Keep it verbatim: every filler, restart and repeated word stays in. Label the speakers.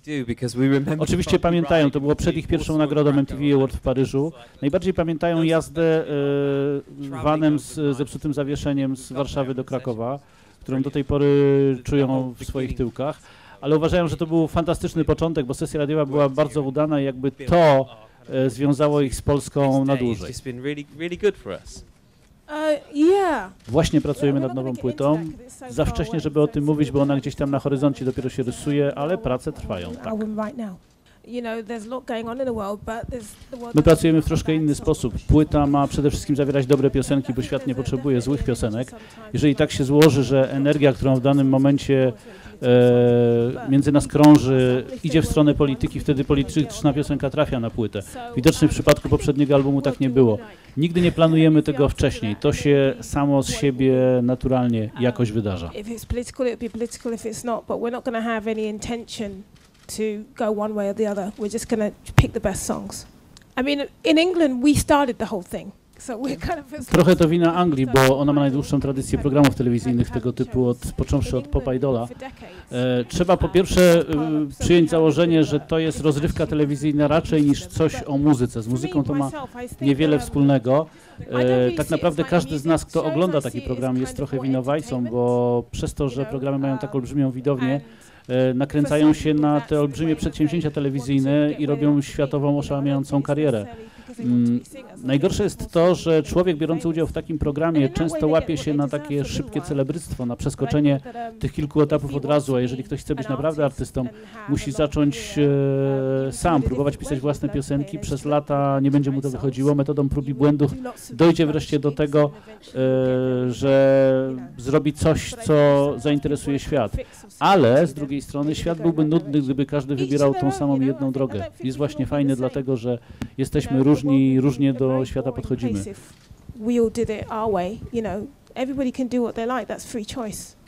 Speaker 1: Oczywiście pamiętają, to było przed ich pierwszą nagrodą M T V Award w Paryżu. Najbardziej pamiętają jazdę e, vanem z zepsutym zawieszeniem z Warszawy do Krakowa, którą do tej pory czują w swoich tyłkach, ale uważają, że to był fantastyczny początek, bo sesja radiowa była bardzo udana i jakby to e, związało ich z Polską na dłużej. Właśnie pracujemy nad nową płytą. Za wcześnie, żeby o tym mówić, bo ona gdzieś tam na horyzoncie dopiero się rysuje, ale prace trwają, tak. My pracujemy w troszkę inny sposób. Płyta ma przede wszystkim zawierać dobre piosenki, bo świat nie potrzebuje złych piosenek. Jeżeli tak się złoży, że energia, którą w danym momencie e, między nas krąży, idzie w stronę polityki, wtedy polityczna piosenka trafia na płytę. Widocznie w przypadku poprzedniego albumu tak nie było. Nigdy nie planujemy tego wcześniej. To się samo z siebie naturalnie jakoś wydarza.
Speaker 2: To go one way or the other. We're just going to pick the best songs. I mean, in England we started the whole thing. So we're kind of
Speaker 1: Trochę to wina Anglii, bo ona ma najdłuższą tradycję programów telewizyjnych tego typu, od, począwszy od Popa Idola. E, trzeba po pierwsze e, przyjąć założenie, że to jest rozrywka telewizyjna raczej niż coś o muzyce. Z muzyką to ma niewiele wspólnego. E, tak naprawdę każdy z nas, kto ogląda taki program, jest trochę winowajcą, bo przez to, że programy mają tak olbrzymią widownię, nakręcają się na te olbrzymie przedsięwzięcia telewizyjne i robią światową, oszałamiającą karierę. Mm, najgorsze jest to, że człowiek biorący udział w takim programie często łapie się na takie szybkie celebryctwo, na przeskoczenie tych kilku etapów od razu, a jeżeli ktoś chce być naprawdę artystą, musi zacząć e, sam próbować pisać własne piosenki, przez lata nie będzie mu to wychodziło, metodą prób i błędów dojdzie wreszcie do tego, e, że zrobi coś, co zainteresuje świat. Ale z drugiej strony świat byłby nudny, gdyby każdy wybierał tą samą jedną drogę. Jest właśnie fajny dlatego, że jesteśmy różni, różnie do świata podchodzimy.
Speaker 2: We all did it our way, you know. Everybody can do what they like, that's free choice.